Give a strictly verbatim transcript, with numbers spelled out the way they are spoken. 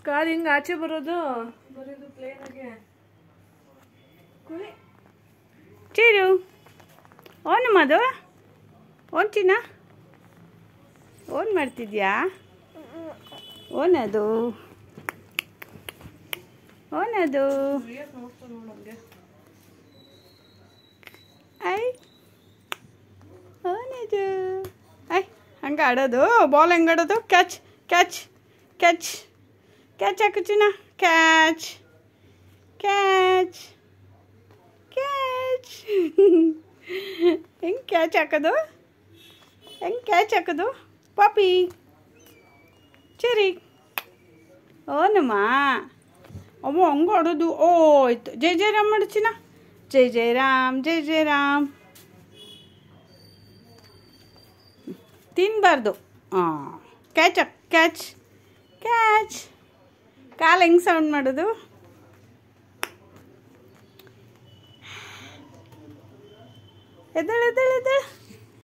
ಕಾಲು ಹಿಂಗೆ ಆಚೆ ಬರೋದು ಬರೋದು ಪ್ಲೇನಾಗೆ. ಕುಳಿ ಚೀರು ಓನಮ್ಮ ಅದು ಓನ್ ಚಿನ್ನ ಓನ್ ಮಾಡ್ತಿದ್ಯಾ? ಓನದು ಓನದು ನೋಡ್ತಾ ನೋಡಂಗೆ. ಐ ಓನದು ಐ ಹಂಗೆ ಆಡೋದು. ಬಾಲ್ ಹೆಂಗೆ ಆಡೋದು? ಕ್ಯಾಚ್ ಕ್ಯಾಚ್ ಕ್ಯಾಚ್ ಕ್ಯಾಚ್ ಹಾಕು ಚಿನ್ನ. ಕ್ಯಾಚ್ ಕ್ಯಾಚ್ ಕ್ಯಾಚ್ ಹೆಂಗೆ ಕ್ಯಾಚ್ ಹಾಕೋದು? ಹೆಂಗೆ ಕ್ಯಾಚ್ ಹಾಕೋದು? ಪಾಪಿ ಚರಿ ಓನಮ್ಮ ಅಮ್ಮ ಹಂಗೆ ಆಡೋದು. ಓ ಆಯ್ತು. ಜೈ ಜೈ ರಾಮ್ ಮಾಡು ಚಿನ್ನ. ಜೈ ಜೈ ರಾಮ್ ಜೈ ಜೈ ರಾಮ್. ತಿನ್ನಬಾರ್ದು. ಹಾಂ ಕ್ಯಾಚ್ ಹಾಕ್ ಕ್ಯಾಚ್ ಕ್ಯಾಚ್. ಕಾಲು ಹೆಂಗೆ ಸೌಂಡ್ ಮಾಡೋದು? ಎದ್ದೇಳು ಎದ್ದೇಳು ಎದ್ದೇಳು.